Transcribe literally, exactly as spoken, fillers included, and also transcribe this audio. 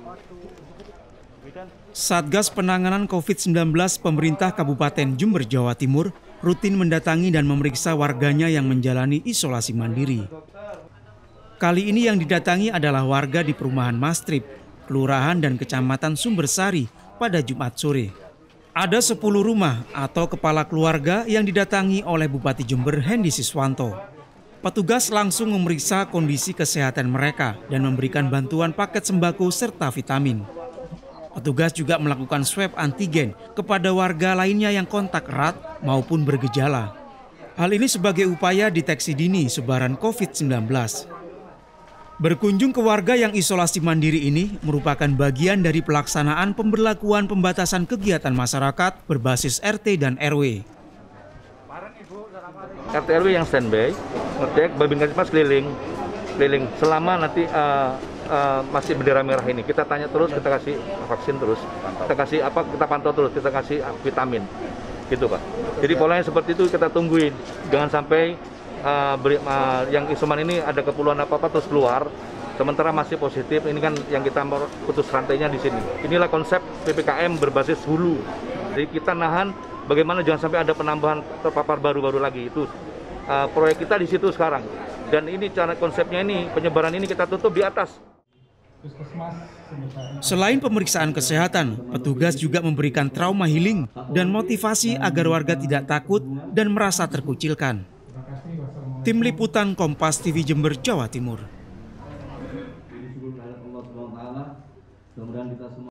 Satgas Penanganan covid sembilan belas pemerintah Kabupaten Jember, Jawa Timur rutin mendatangi dan memeriksa warganya yang menjalani isolasi mandiri. Kali ini yang didatangi adalah warga di perumahan Mastrip, Kelurahan dan Kecamatan Sumbersari pada Jumat sore. Ada sepuluh rumah atau kepala keluarga yang didatangi oleh Bupati Jember Hendy Siswanto. Petugas langsung memeriksa kondisi kesehatan mereka dan memberikan bantuan paket sembako serta vitamin. Petugas juga melakukan swab antigen kepada warga lainnya yang kontak erat maupun bergejala. Hal ini sebagai upaya deteksi dini sebaran covid sembilan belas. Berkunjung ke warga yang isolasi mandiri ini merupakan bagian dari pelaksanaan pemberlakuan pembatasan kegiatan masyarakat berbasis R T dan R W. R T R W yang standby, ngecek Babin Kaptipmas keliling, keliling selama nanti uh, uh, masih bendera merah ini. Kita tanya terus, kita kasih vaksin terus, kita kasih apa, kita pantau terus, kita kasih vitamin, gitu Pak. Jadi polanya seperti itu kita tungguin, jangan sampai uh, beri, uh, yang isoman ini ada keperluan apa-apa terus keluar. Sementara masih positif, ini kan yang kita putus rantainya di sini. Inilah konsep P P K M berbasis hulu. Jadi kita nahan bagaimana jangan sampai ada penambahan terpapar baru-baru lagi. Itu uh, proyek kita di situ sekarang. Dan ini cara konsepnya ini, penyebaran ini kita tutup di atas. Selain pemeriksaan kesehatan, petugas juga memberikan trauma healing dan motivasi agar warga tidak takut dan merasa terkucilkan. Tim Liputan Kompas T V Jember, Jawa Timur.